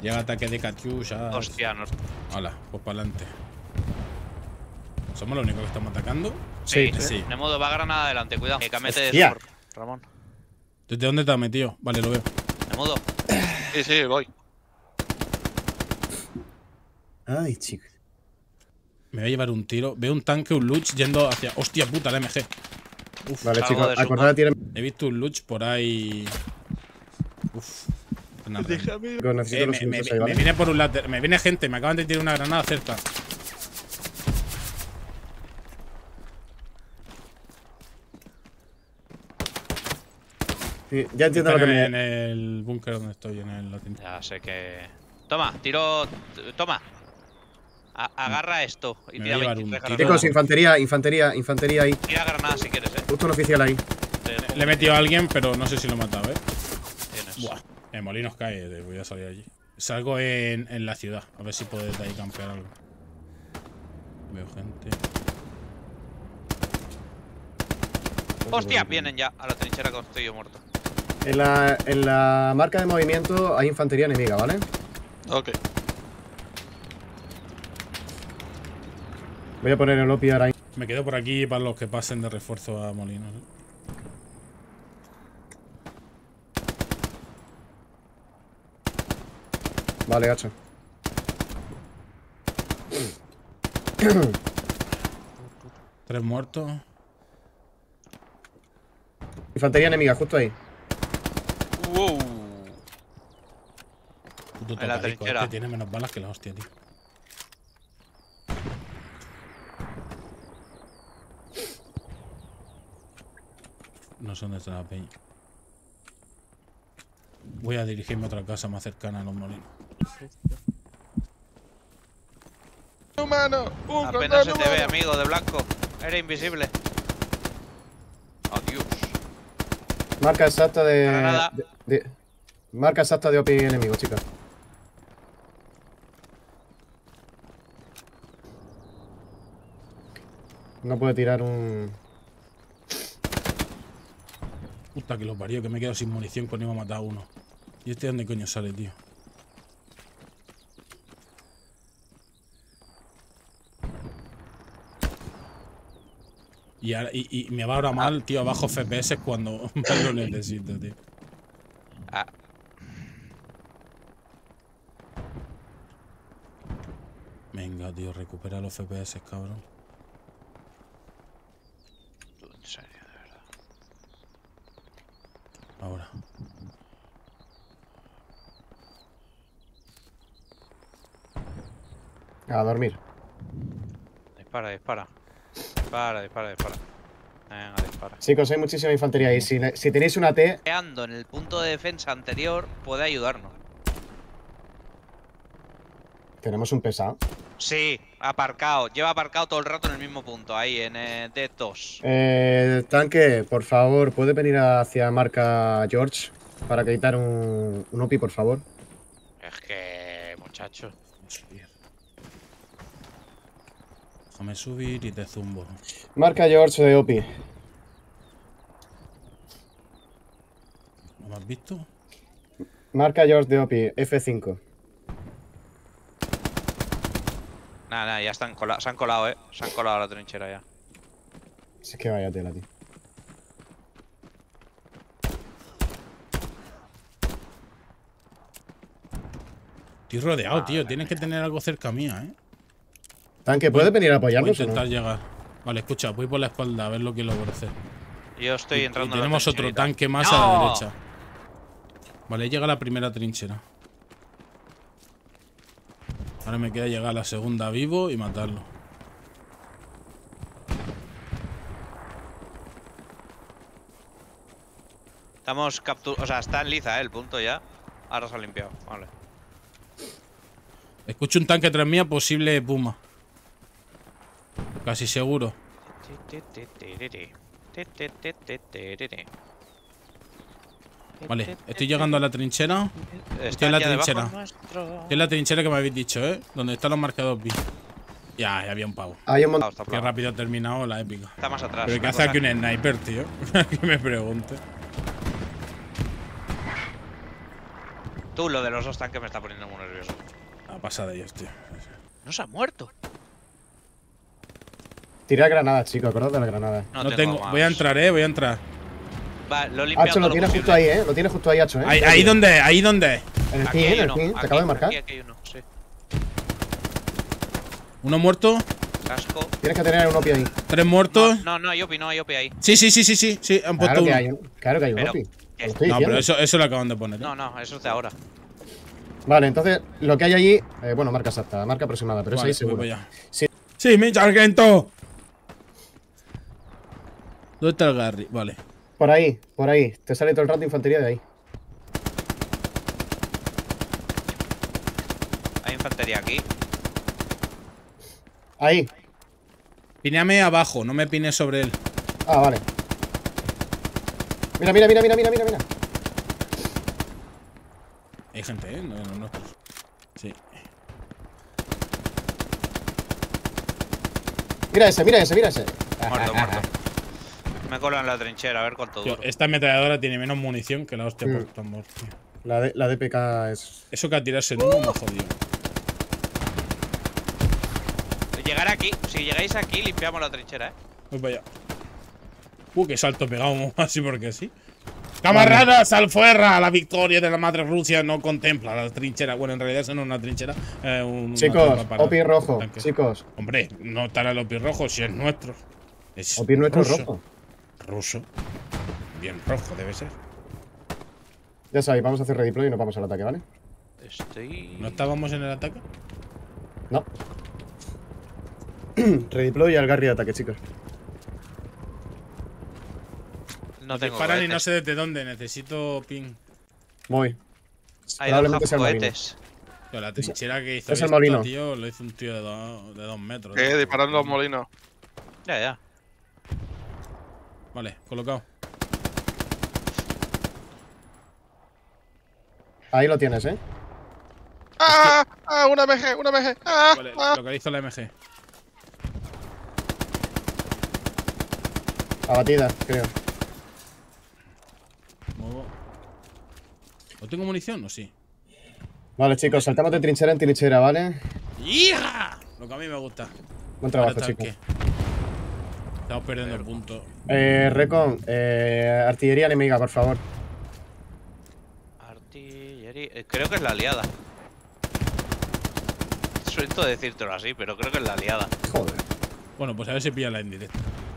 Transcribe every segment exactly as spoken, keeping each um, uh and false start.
Llega ataque de Katyusha. Hostia, no. Hola, pues para adelante. ¿Somos los únicos que estamos atacando? Sí, sí. sí. Nemudo, va granada adelante, cuidado. Que mete de Hostia. support, Ramón. ¿Desde dónde te has metido? Vale, lo veo. Nemudo. Sí, sí, voy. Ay, chico. Me voy a llevar un tiro. Veo un tanque, un Luch yendo hacia. ¡Hostia puta, la M G! Uf, Vale, Salgo chicos, de su acordad, tienen. he visto un Luch por ahí. Uf. Una pena. Chicos, necesito Eh, los me, me, minutos ahí, me ¿vale? viene por un lado. Me viene gente. Me acaban de tirar una granada cerca. Sí, ya entiendo lo Están que en me. el búnker donde estoy, en el latín. Ya sé que. Toma, tiro. Toma. A agarra esto. Y Me tira voy a llevar veintitrés un granadas. tiro. Chicos, infantería, infantería, infantería ahí. Tira granadas si quieres, eh. Justo un oficial ahí. Te- Le he metido a alguien, pero no sé si lo he matado, ¿eh? Tienes. Buah. El molinos cae. de- Voy a salir allí. Salgo en, en la ciudad. A ver si puedo desde ahí campear algo. Veo gente. Hostia, vienen ya a la trinchera que estoy yo muerto. En la, en la marca de movimiento hay infantería enemiga, ¿vale? Ok. Voy a poner el O P I ahora ahí. Me quedo por aquí para los que pasen de refuerzo a molinos, ¿eh? Vale, gacho. Tres muertos. Infantería enemiga, justo ahí. Wow. Puto En la tocadico, trinchera. este tiene menos balas que la hostia, tío. No sé dónde está la peña. Voy a dirigirme a otra casa más cercana a los molinos. Humano, un Apenas se condón te ve, humano. amigo, de blanco. Era invisible. Adiós. Marca exacta de, Granada. de- de- marca exacta de O P I enemigo, chicos. No puede tirar un. Puta que lo parió, que me he quedado sin munición cuando iba a matar a uno. ¿Y este dónde coño sale, tío? Y, ahora- y, y me va ahora mal, tío, abajo F P S cuando más lo necesito, tío. Ah, Venga, tío, recupera los F P S, cabrón. tú, en serio, de verdad. Ahora. A dormir. Dispara, dispara. Dispara, dispara, dispara. Venga, dispara. Chicos, hay muchísima infantería ahí. Si, si tenéis una T, Ando en el punto de defensa anterior puede ayudarnos. tenemos un pesado. Sí, aparcado. Lleva aparcado todo el rato en el mismo punto, ahí, en eh, D dos. Eh, tanque, por favor, ¿puede venir hacia marca George para quitar un, un O P I, por favor? Es que, muchacho. Subir. Déjame subir y te zumbo. Marca George de O P I. ¿No me has visto? Marca George de O P I, F cinco. Nada, nada, ya están cola se han colado, eh. Se han colado a la trinchera ya. Si es que vaya tela, tío. Estoy rodeado, Madre tío. Tienes que tener algo cerca mía, ¿eh? Tanque, ¿puede venir a Voy a apoyarnos o intentar no? llegar. Vale, escucha, voy por la espalda a ver lo que logro hacer. Yo estoy Y- entrando y en la tenemos otro trincherita. tanque más ¡No! a la derecha. Vale, llega la primera trinchera. Ahora me queda llegar a la segunda vivo y matarlo. Estamos capturando. O sea, está en liza, eh, el punto ya. Ahora se ha limpiado. Vale. Escucho un tanque tras mía, posible Puma. Casi seguro. Vale, estoy llegando a la trinchera. Estoy en la Están ya debajo trinchera. nuestro. Que es la trinchera que me habéis dicho, ¿eh? Donde están los marcados B. Ya, ya había un pavo. Hay un Ah, montón. está Qué plano. rápido ha terminado la épica. Está más atrás. Pero ¿qué una hace cosa- aquí un sniper, tío? Que me pregunte. Tú, lo de los dos tanques me está poniendo muy nervioso. A pasar de ellos, tío. No se ha muerto. Tirad granadas, chicos, acordad de las granadas. No, No tengo, tengo. más. Voy a entrar, eh. Voy a entrar. Va, lo he limpiado Hacho, todo lo lo tienes posible. justo ahí, ¿eh? Lo tienes justo ahí, Hacho, ¿eh? Ahí, ahí donde, ahí donde. En el Aquí pin, hay en el uno, pin. Te aquí, acabo de marcar. Aquí, aquí hay uno, sí. Uno muerto, Casco. Tienes que tener un opio ahí. tres muertos. No, no, no hay O P I, no hay O P I ahí. Sí, sí, sí, sí, sí. Sí, han puesto Claro que uno. hay un, claro que hay un Pero- opio. ¿qué? Lo estoy No, pero diciendo. eso, eso lo acaban de poner. ¿eh? No, no, eso es de ahora. Vale, entonces lo que hay allí, eh, bueno, marca exacta, marca aproximada, pero Vale, es ahí seguro. voy para allá. Sí. Sí, mi sargento. ¿Dónde está el Garry? Vale. Por ahí, por ahí. Te sale todo el rato de infantería de ahí. Hay infantería aquí. Ahí. Pineame abajo, no me pines sobre él. Ah, vale. Mira, mira, mira, mira, mira, mira, mira. Hay gente, ¿eh? No, no, no. Sí. Mira ese, mira ese, mira ese. Muerto, muerto. Me colo en la trinchera, a ver cuánto Tío, duro. esta ametralladora tiene menos munición que la hostia Mm. por tambor, tío. La, de, la D P K es. Eso que a tirarse en uno me jodido. Llegar aquí, si llegáis aquí, limpiamos la trinchera, eh. Voy para allá. Uh, qué salto pegado, así porque sí. Camaradas, al fuera, la victoria de la madre Rusia no contempla la trinchera. Bueno, en realidad eso no es una trinchera. Eh, un, Chicos, una trampa para O P I rojo. tanques. Chicos, Hombre, no estará el O P I rojo si es nuestro. Es O P I nuestro ruso. rojo. Ruso. Bien rojo debe ser. Ya sabéis, vamos a hacer redeploy y nos vamos al ataque, ¿vale? Estoy. ¿No estábamos en el ataque? No. Redeploy y al Garry de ataque, chicos. No tengo Disparan y cohetes. no sé desde dónde. Necesito ping. Voy. Hay Probablemente dos sea el molino. cohetes. Tío, la trinchera que hizo es el esto, molino. tío, lo hizo un tío de, do- de dos metros. Eh, tío. disparando los molinos. Ya, ya. Vale, colocado. Ahí lo tienes, ¿eh? ¡Ah! ¡Ah! ¡Una M G! ¡Una M G! ¡Ah! Vale, ¡Ah! localizo la M G. Abatida, creo. Muevo. ¿No tengo munición o sí? Vale, chicos, saltamos de trinchera en trinchera, ¿vale? ¡Hija! Lo que a mí me gusta. Buen trabajo, Ahora chicos. tanque. Estamos perdiendo el punto. Eh, Recon, eh, artillería enemiga, por favor. Artillería. eh, Creo que es la aliada. Suelto decírtelo así, pero creo que es la aliada. Joder. Bueno, pues a ver si pilla la en directo.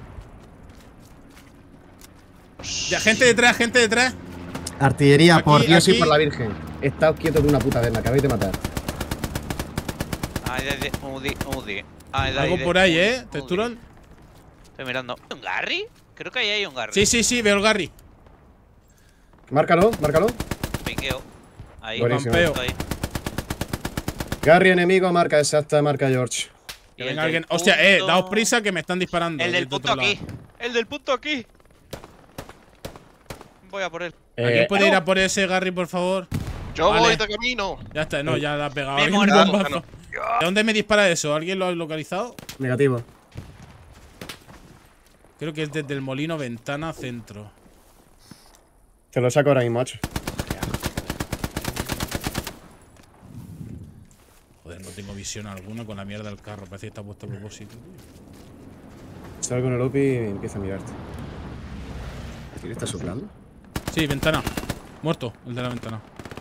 Ya, gente detrás, gente detrás. Artillería, Aquí, por Dios aquí. y por la Virgen. Estáos quietos de una puta vez, me acabáis de matar. Ay, de, de, Udi, Udi. Ay, de, Algo de, por ahí, ¿eh? Udi. ¿Texturan? Estoy mirando. ¿Un Garry? Creo que ahí hay un Garry. Sí, sí, sí, veo el Garry. Márcalo, márcalo. Piqueo. Ahí. Buenísimo. Campeo. Estoy. Garry enemigo, marca exacta, marca George. Y Que el venga del alguien. Hostia, eh, punto- daos prisa que me están disparando. El del desde punto otro lado. aquí. El del punto aquí. Voy a por él. ¿Alguien Eh, puede ir a por ese Garry, por favor? ¡Yo Vale. voy de camino! Ya está, no, ya la ha pegado. Me he alguien un muerto. bombazo. ¿De dónde me dispara eso? ¿Alguien lo ha localizado? negativo. Creo que es desde el molino, ventana, centro. Te lo saco ahora mismo, macho. Joder, no tengo visión alguna con la mierda del carro. Parece que está puesto a propósito. tío. Salgo con el O P I y empiezo a mirarte. ¿Quién está soplando? Sí, ventana. Muerto, el de la ventana.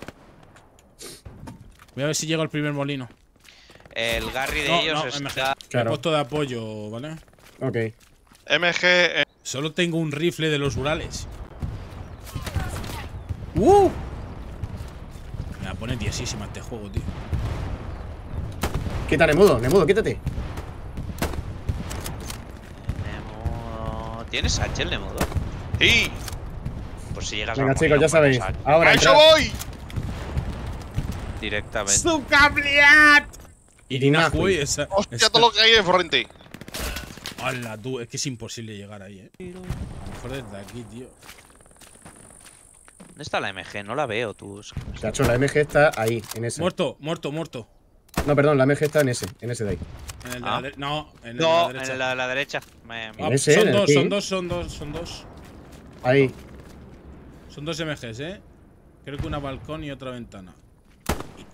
Voy a ver si llego al primer molino. El Garry de No, ellos no, está. M G. Claro. He puesto de apoyo, ¿vale? Ok. M G. eh, Solo tengo un rifle de los Urales. ¡Uh! Me la pone tiesísima este juego, tío. Quita Nemudo, Nemudo, quítate. Nemo- ¿Tienes H el Nemudo? ¡Sí! Pues si llegas Venga, al chicos, molino, ya sabéis. pones H Ahora, ¡A eso entrad. voy! directamente. ¡Su cableat! Irina Irina Juy, esa. ¡Hostia, esa- todo lo que hay de frente! Hola, tú, es que es imposible llegar ahí, eh. A lo mejor desde aquí, tío. ¿Dónde está la M G? No la veo, tú. Chacho, la M G está ahí, en ese. Muerto, muerto, muerto. No, perdón, la M G está en ese, en ese de ahí. En el de Ah. la de- No, en el No, de la en derecha. la de la derecha. Me- Ah, En ese, son en el dos, pin. son dos, son dos, son dos. Ahí. Son dos M Gs, eh. Creo que una balcón y otra ventana.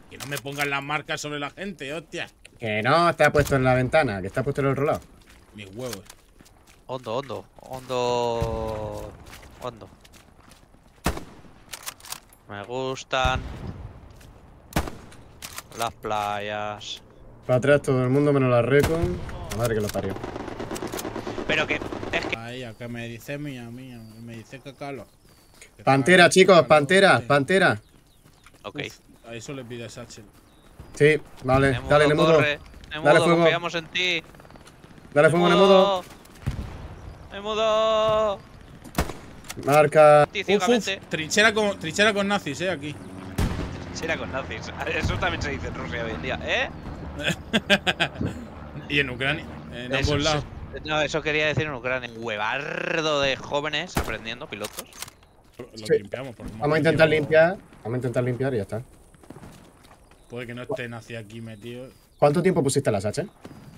Que no me pongan las marcas sobre la gente, hostia. Que no está puesto en la ventana, que está puesto en el otro lado. Mis huevos. Hondo, hondo, hondo. Hondo. Me gustan las playas. Para atrás todo el mundo menos la Recon. La madre que lo parió. Pero que es que A ella, que me dice mía, mía. Me dice que calo. Que Pantera, calo, chicos, calo, pantera, sí. pantera. ok. Uf, a eso le pide Satchel. Sí, vale, Nemudo, dale, Nemudo. corre. Dale Nemudo, fuego. confiamos en ti. Dale fuego, Nemudo. Nemudo. Marca. Ti Uf, uf, ciegamente. trinchera con, trinchera con nazis, eh, aquí. Será con nazis. Eso también se dice en Rusia hoy en día, ¿eh? Y en Ucrania, en Eso, ambos lados. eso- no, eso quería decir en Ucrania. Un huevardo de jóvenes aprendiendo pilotos. Lo Sí. limpiamos. porque Vamos a intentar llevo- limpiar. Vamos a intentar limpiar y ya está. Puede que no esté nazi aquí metido. ¿Cuánto tiempo pusiste las H?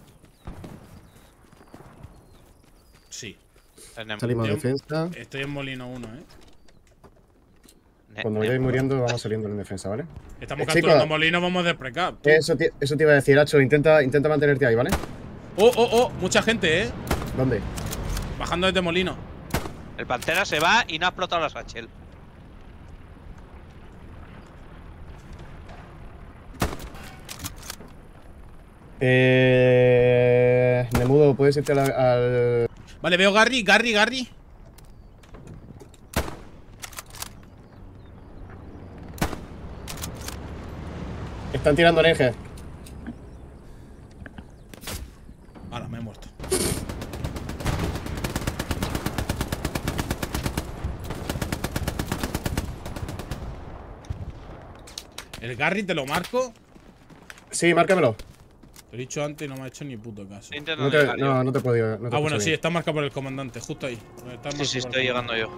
Sí. En el- Salimos de Yo- defensa. Estoy en Molino uno, eh. ne- Cuando ne- vayáis muriendo, vamos saliendo en defensa, ¿vale? Estamos Eh, capturando chicos. Molino, vamos de precap. tú. Eso te, eso te iba a decir, Hacho. Intenta, intenta mantenerte ahí, ¿vale? Oh, oh, oh, mucha gente, eh. ¿Dónde? Bajando desde Molino. El Pantera se va y no ha explotado la Satchel. Eh. Nemudo, ¿puedes irte al. al... Vale, veo Garry, Garry, Garry. Están tirando en eje. Ahora, me he muerto. ¿El Garry te lo marco? Sí, márcamelo. Te lo he dicho antes y no me ha hecho ni puto caso. Intento No te, llegar yo. no, no te he podido. No te Ah, he bueno, podido sí, ir. está marcado por el comandante, justo ahí. Está Sí, marcado sí, por estoy el llegando yo.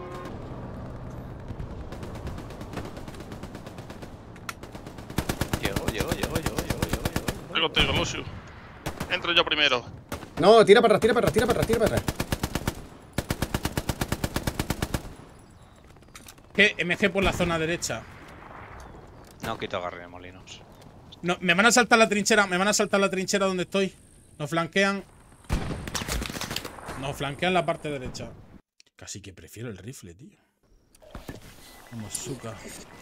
Llego, llego, llego, llego, llego, llego, llego. Estoy contigo, Lucio. Entro yo primero. No, tira para atrás, tira para atrás, tira para atrás, tira para atrás. ¿Qué? M G por la zona derecha. No quito agarre de molinos. No, me van a saltar la trinchera, me van a saltar la trinchera donde estoy. Nos flanquean. Nos flanquean la parte derecha. Casi que prefiero el rifle, tío. Vamos, suka.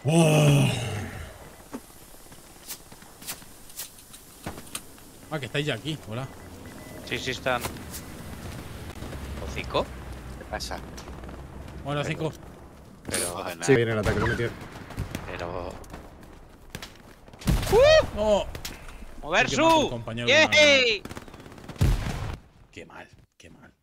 Ah, que estáis ya aquí, hola. Sí, sí están. ¿Hocico? ¿Qué pasa? Hola, cinco. Pero. Buena. Sí, viene el ataque, lo metí. Pero. No. ¡Mover Hay que matar a un su! compañero de una ¡Yay! Qué mal, qué mal.